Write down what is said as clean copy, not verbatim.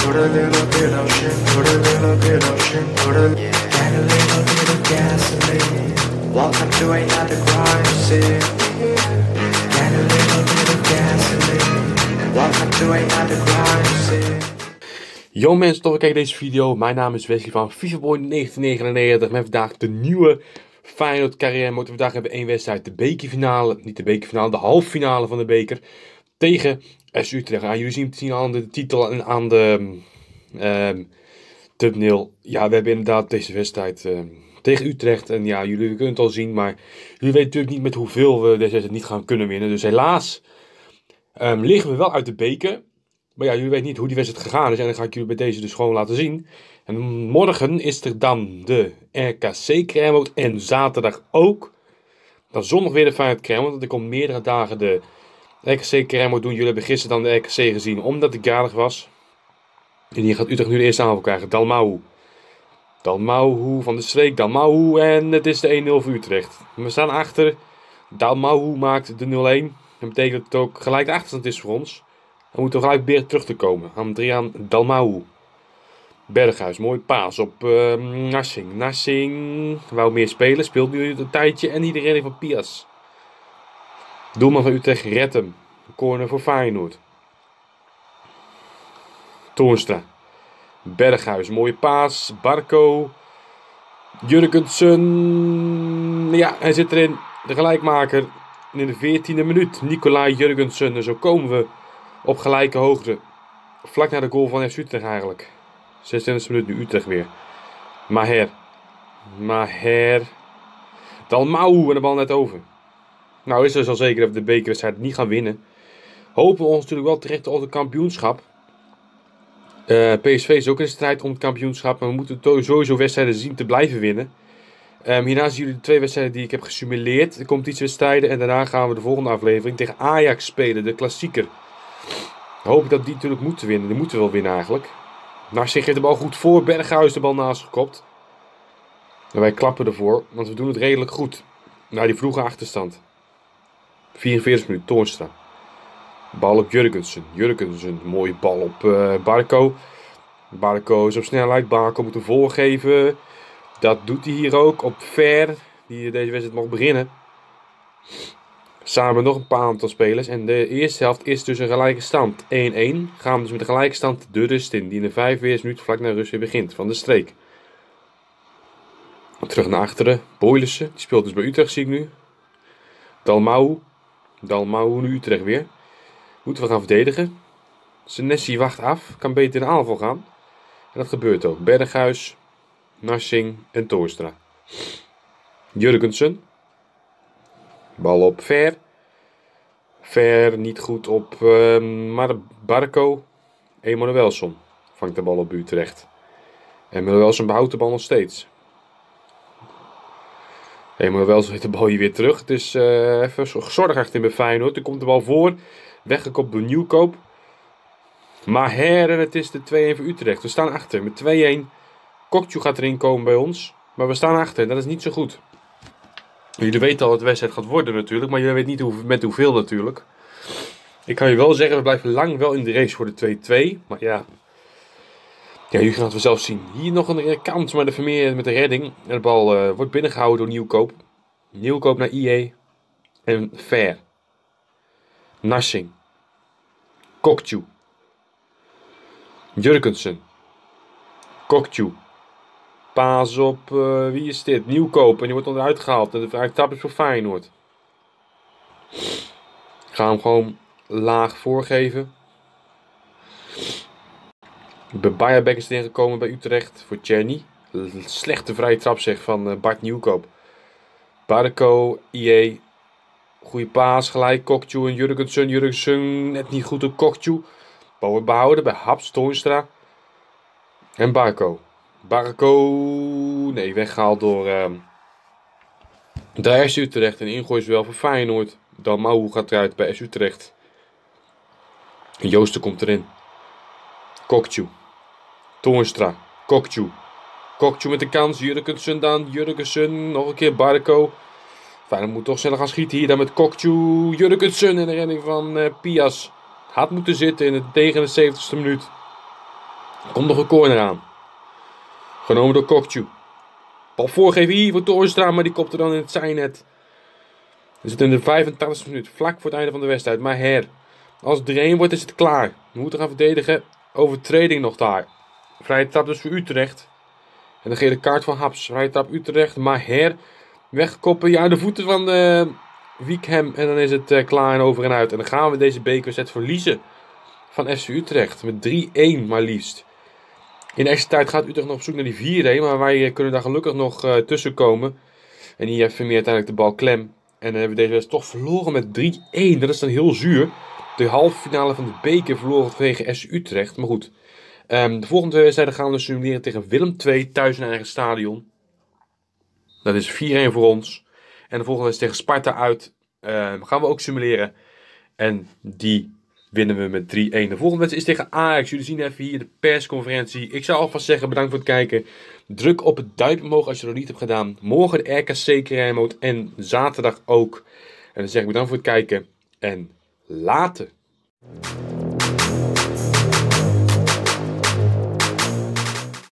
Put a little bit of shit, put a little bit of shit, put a and a little bit of gasoline. Welcome to another crime scene. And a little bit of gasoline. Welcome to another crime scene. Yo mensen, tof kijken deze video. Mijn naam is Wesley van FIFAboy 1999 met vandaag de nieuwe Feyenoord carrière mode. Vandaag hebben we één wedstrijd, de bekerfinale, niet de bekerfinale, de halffinale van de beker tegen FC Utrecht. Jullie zien het zien aan de titel en aan de thumbnail. Ja, we hebben inderdaad deze wedstrijd tegen Utrecht. En ja, jullie kunnen het al zien, maar jullie weten natuurlijk niet met hoeveel we deze wedstrijd niet gaan kunnen winnen. Dus helaas liggen we wel uit de beker. Maar ja, jullie weten niet hoe die wedstrijd gegaan is. En dan ga ik jullie bij deze dus gewoon laten zien. En morgen is er dan de RKC carrière mode. En zaterdag ook. Dan zondag weer de Feyenoord carrière mode. Want ik kom meerdere dagen de RKC carrière mode doen. Jullie hebben gisteren dan de RKC gezien omdat ik jarig was. En hier gaat Utrecht nu de eerste aanval krijgen. Dalmau. Dalmau van de streek. Dalmau. En het is de 1-0 voor Utrecht. We staan achter. Dalmau maakt de 0-1. Dat betekent dat het ook gelijk de achterstand is voor ons. We moeten gelijk proberen terug te komen. Adriaan Dalmau. Berghuis. Mooi paas op Narsing. Narsing wou meer spelen. Speelt nu een tijdje. En die de redding van Pias. Doelman van Utrecht redt hem. Corner voor Feyenoord. Toornstra. Berghuis. Mooie paas. Barco. Jurgensen. Ja, hij zit erin. De gelijkmaker. In de 14e minuut. Nicolai Jurgensen. En zo komen we op gelijke hoogte. Vlak na de goal van FC Utrecht eigenlijk. 26e minuut nu Utrecht weer. Maher. Dalmau en de bal net over. Nou is er dus al zeker dat we de bekerwedstrijd niet gaan winnen. Hopen we ons natuurlijk wel terecht op het kampioenschap. PSV is ook in de strijd om het kampioenschap. Maar we moeten sowieso wedstrijden zien te blijven winnen. Hierna zien jullie de twee wedstrijden die ik heb gesimuleerd. De competitiewedstrijden. En daarna gaan we de volgende aflevering tegen Ajax spelen. De klassieker. Hoop ik dat die natuurlijk moeten winnen. Die moeten wel winnen eigenlijk. Narsing geeft de bal goed voor. Berghuis de bal naast gekopt. En wij klappen ervoor. Want we doen het redelijk goed. Na die vroege achterstand. 44 minuten. Toornstra. Bal op Jurgensen. Jurgensen. Mooie bal op Barco. Barco is op snelheid. Barco moet hem voorgeven. Dat doet hij hier ook. Op Ver. Die deze wedstrijd mag beginnen. Samen nog een paar aantal spelers. En de eerste helft is dus een gelijke stand. 1-1. Gaan we dus met de gelijke stand de rust in. Die in de 45e minuut vlak na rust weer begint. Van de streek. Terug naar achteren. Boylissen. Die speelt dus bij Utrecht zie ik nu. Dalmau. Dalmau nu Utrecht weer. Moeten we gaan verdedigen. Senesi wacht af. Kan beter in de aanval gaan. En dat gebeurt ook. Berghuis. Narsing en Toornstra. Jurgensen. Bal op Ver. Ver niet goed op Barco. Emanuelsson vangt de bal op Utrecht. Emanuelsson behoudt de bal nog steeds. Emanuelsson heeft de bal hier weer terug. Het is even zorg achterin bij Feyenoord. Er komt de bal voor. Weggekopt door Nieuwkoop. Maher en het is de 2-1 voor Utrecht. We staan achter met 2-1. Kokju gaat erin komen bij ons. Maar we staan achter en dat is niet zo goed. Jullie weten al wat de wedstrijd gaat worden natuurlijk. Maar jullie weten niet met hoeveel natuurlijk. Ik kan je wel zeggen, we blijven lang wel in de race voor de 2-2. Maar ja. Ja, jullie gaan het vanzelf zien. Hier nog een kans, maar de Vermeer met de redding. En de bal wordt binnengehouden door Nieuwkoop. Nieuwkoop naar IE. En Ver. Narsing. Kokju. Jurgensen. Kokju. Paas op, wie is dit? Nieuwkoop. En die wordt onderuit gehaald. En de vrije trap is voor Feyenoord. Ga hem gewoon laag voorgeven. Bayerbeck is erin gekomen bij Utrecht voor Czerny. Slechte vrije trap zeg van Bart Nieuwkoop. Barco, IE. Goeie paas gelijk. Kokju en Jurgensen. Jurgensen net niet goed op Kokju. Bal wordt behouden bij Haps, Toornstra. En Barco. Barco, nee, weggehaald door FC Utrecht. En ingooi is wel voor Feyenoord. Dalmau gaat eruit bij FC Utrecht. En Joosten komt erin. Kokju. Toornstra. Kokju. Kokju met de kans. Jurgensen dan. Jurgensen. Nog een keer Barco. Feyenoord moet toch sneller gaan schieten hier dan met Kokju. Jurgensen en de redding van Pias. Had moeten zitten in de 79e minuut. Komt nog een corner aan. Genomen door Kokcu. Bal voorgeven hier voor Toornstra, maar die kopt er dan in het zijnet. We zitten in de 85e minuut, vlak voor het einde van de wedstrijd. Maar als het 3-1 wordt, is het klaar. We moeten gaan verdedigen. Overtreding nog daar. Vrije trap dus voor Utrecht. En dan gele kaart van Haps. Vrije trap Utrecht. Maar wegkoppen. Ja, de voeten van Wiekham. En dan is het klaar en over en uit. En dan gaan we deze bekerwedstrijd verliezen van FC Utrecht. Met 3-1 maar liefst. In de extra tijd gaat Utrecht nog op zoek naar die 4-1. Maar wij kunnen daar gelukkig nog tussen komen. En hier heeft Vermeer uiteindelijk de bal klem. En dan hebben we deze wedstrijd toch verloren met 3-1. Dat is dan heel zuur. De halve finale van de beker verloren tegen FC Utrecht. Maar goed. De volgende twee wedstrijden gaan we dus simuleren tegen Willem II thuis in eigen stadion. Dat is 4-1 voor ons. En de volgende wedstrijd tegen Sparta uit gaan we ook simuleren. En die winnen we met 3-1. De volgende wedstrijd is tegen Ajax. Jullie zien even hier de persconferentie. Ik zou alvast zeggen bedankt voor het kijken. Druk op het duimpje omhoog als je dat nog niet hebt gedaan. Morgen de RKC Career Mode en zaterdag ook. En dan zeg ik bedankt voor het kijken. En later.